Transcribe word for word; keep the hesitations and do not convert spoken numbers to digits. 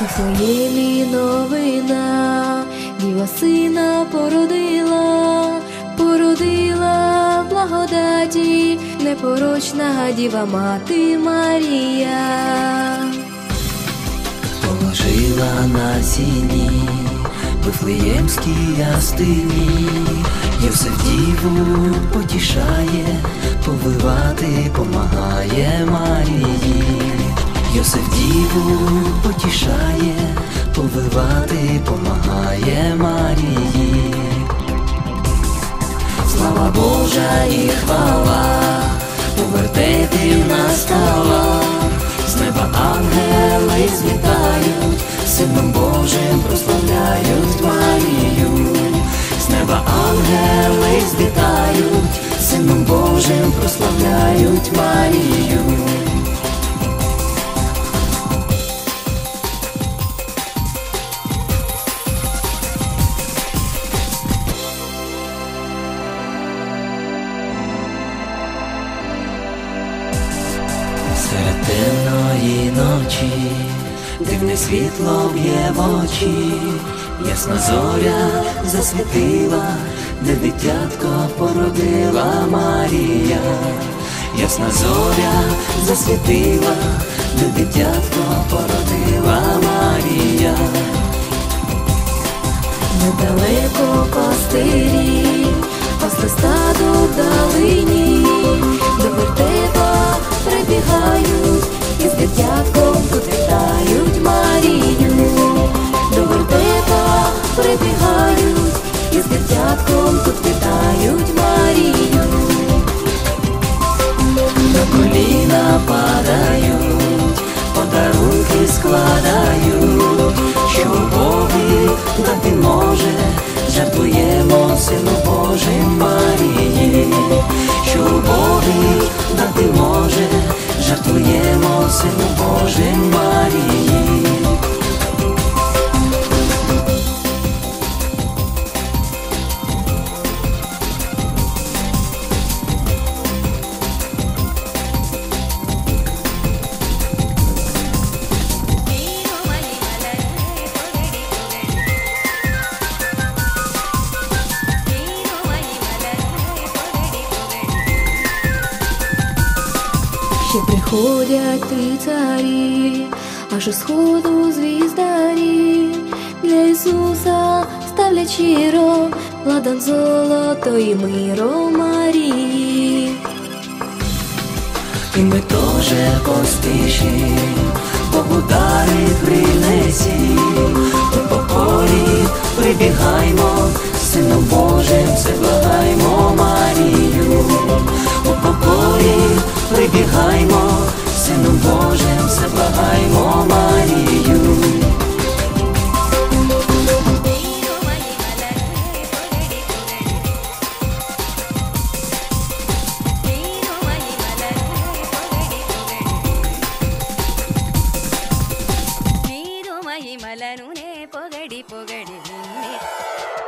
Вифлеємі новина, Діва сина породила, породила благодаті, непорочна Діва мати Марія. Положила на сіні Вифлеємській ястині, Йосиф діву потішає, повивати помагає Марії. Йосиф діву потішає, повивати помагає Марії. Слава Божа і хвала у вертепі настала, з неба ангели звітають, Сином Божим прославляють Марію. З неба ангели звітають, Сином Божим прославляють Марію. Серед темної ночі дивне світло б'є в очі, ясна зоря засвітила, де дитятко породила Марія. Ясна зоря засвітила, де дитятко породила Марія. Недалеко пастирі пасли стадо вдалині, до вертепа прибігають і з дитятком тут вітають Марію. До вертепа прибігають і з дитятком тут вітають Марію. На коліна падають, подарунки складають, що Богові дати може, жертвуємо Сину Божим Марії. Що Богові дати може, жертвуємо Сину Божим Марії. Ще приходять три царі, аж у сходу звіздарі, для Ісуса ставлять щиро ладан золото і миро Марії. І ми тоже поспішим, Богу дари принесім, у покорі прибігаймо, Сином Божим все благаймо Марію. У покорі прибігаймо, Сином Божим все благаймо Марію. మలనునే పొగడి పొగడి నిన్నే